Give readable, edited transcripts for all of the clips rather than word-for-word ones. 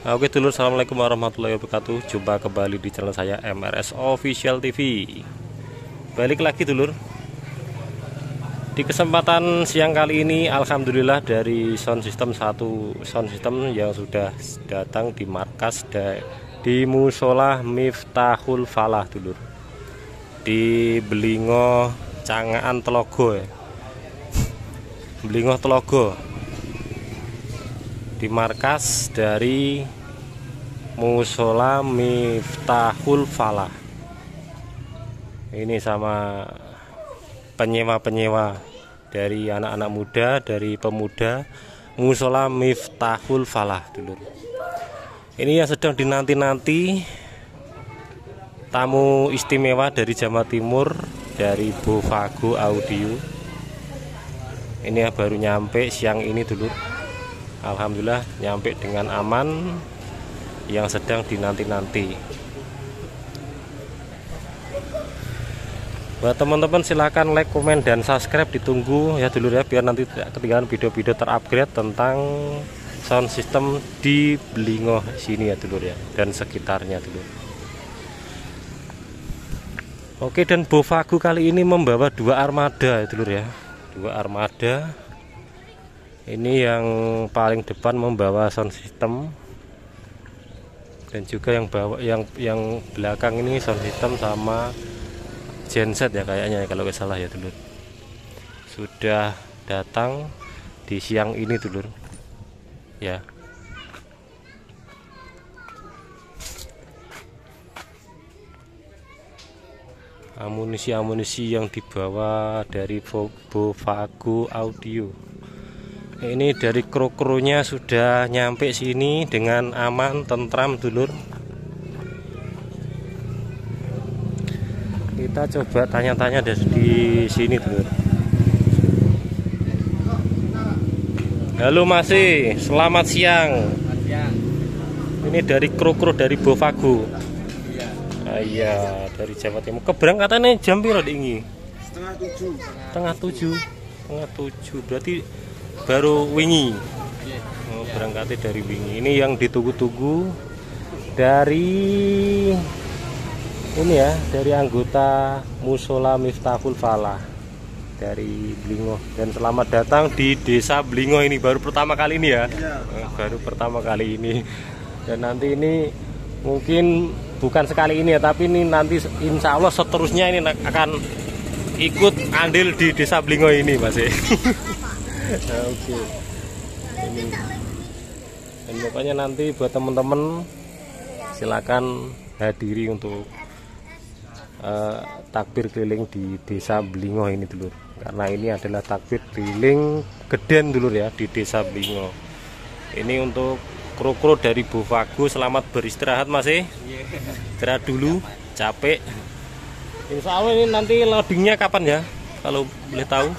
Oke dulur, assalamualaikum warahmatullahi wabarakatuh. Jumpa kembali di channel saya MRS Official TV. Balik lagi dulur. Di kesempatan siang kali ini, alhamdulillah dari sound system yang sudah datang di markas di Musola Miftahul Falah dulur. Di Belingo Cangaan Telogo ya. Belingo Telogo. Di markas dari Musola Miftahul Falah. Ini sama penyewa-penyewa dari anak-anak muda, dari pemuda Musola Miftahul Falah dulu. Ini yang sedang dinanti-nanti, tamu istimewa dari Jawa Timur, dari Bovago Audio. Ini yang baru nyampe siang ini dulu. Alhamdulillah nyampe dengan aman, yang sedang dinanti-nanti. Buat teman-teman silahkan like, komen, dan subscribe, ditunggu ya dulu ya, biar nanti tidak ketinggalan video-video terupgrade tentang sound system di Belingo sini ya dulu ya, dan sekitarnya dulu. Oke, dan Bovago kali ini membawa dua armada ya dulu ya, dua armada. Ini yang paling depan membawa sound system, dan juga yang belakang ini sound system sama genset ya kayaknya ya, kalau nggak salah ya dulur. Sudah datang di siang ini dulur ya. Amunisi yang dibawa dari Bovago Audio. Ini dari kru-krunya sudah nyampe sini dengan aman, tentram dulur. Kita coba tanya-tanya di sini dulur. Halo Masih, selamat siang. Ini dari kru-kru dari Bovago. Iya, dari Jawa Timur. Keberangkatannya jam berapa ini? Setengah tujuh. Berarti baru wingi. Berangkatnya dari wingi. Ini yang ditunggu-tunggu dari ini ya, dari anggota Musola Miftahul Falah dari Belingo. Dan selamat datang di desa Belingo ini, baru pertama kali ini ya. Baru pertama kali ini. Dan nanti ini mungkin bukan sekali ini ya, tapi ini nanti insya Allah seterusnya ini akan ikut andil di desa Belingo ini Masih. Oke. Ini. Dan pokoknya nanti buat teman-teman silakan hadiri untuk takbir keliling di desa Belingo ini dulur. Karena ini adalah takbir keliling Geden dulur ya, di desa Belingo. Ini untuk kru-kru dari Bovago, selamat beristirahat Masih. Istirahat dulu, capek. Insya Allah ini nanti loadingnya kapan ya, kalau boleh tahu?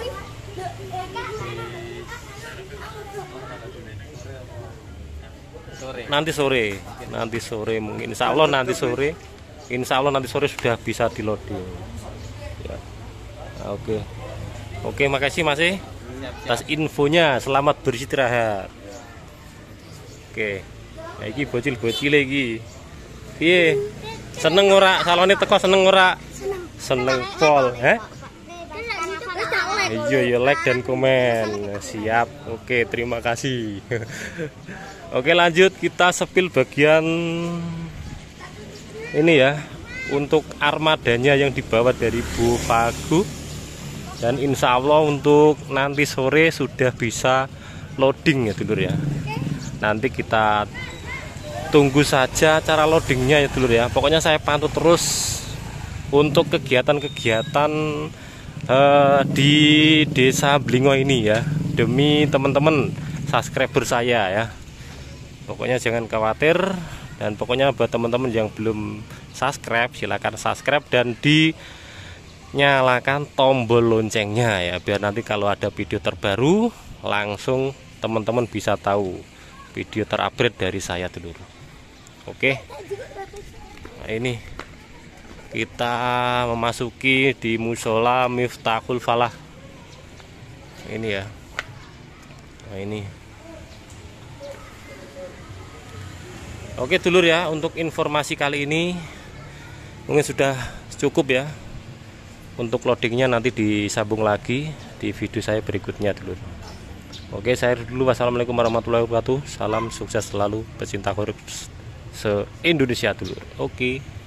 Nanti sore mungkin. Insya Allah nanti sore sudah bisa di loading ya. Oke, makasih Masih atas infonya, selamat beristirahat. Oke, ya, iki bocil lagi. Piye? Seneng ora salone teko, seneng ora? Seneng pol, Iya, like dan komen. Siap. Oke, terima kasih. Oke, lanjut kita sepil bagian ini ya, untuk armadanya yang dibawa dari Bovago. Dan insya Allah untuk nanti sore sudah bisa loading ya dulur ya. Nanti kita tunggu saja cara loadingnya ya dulur ya. Pokoknya saya pantau terus untuk kegiatan-kegiatan di desa Belingo ini ya, demi teman-teman subscriber saya ya. Pokoknya jangan khawatir, dan pokoknya buat teman-teman yang belum subscribe silahkan subscribe dan dinyalakan tombol loncengnya ya, biar nanti kalau ada video terbaru langsung teman-teman bisa tahu video terupgrade dari saya dulu. Oke. Nah, ini kita memasuki di Musola Miftahul Falah ini ya. Nah, ini Oke dulur ya, untuk informasi kali ini mungkin sudah cukup ya. Untuk loadingnya nanti disambung lagi di video saya berikutnya dulur. Oke, saya dulu. Wassalamualaikum warahmatullahi wabarakatuh. Salam sukses selalu pecinta korps se-Indonesia dulur. Oke.